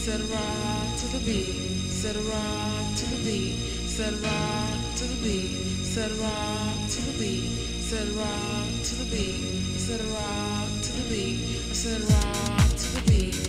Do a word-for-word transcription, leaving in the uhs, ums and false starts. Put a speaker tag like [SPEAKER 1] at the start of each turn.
[SPEAKER 1] Said rock to the beat, said rock to the beat, said rock to the beat, said rock to the beat, said rock to the beat, said rock to the beat, said rock to the beat.